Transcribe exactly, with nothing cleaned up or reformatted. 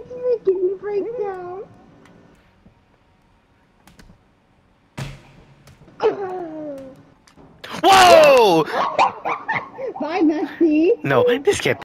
It's making me break down. Whoa! Bye, Messi. No, this can't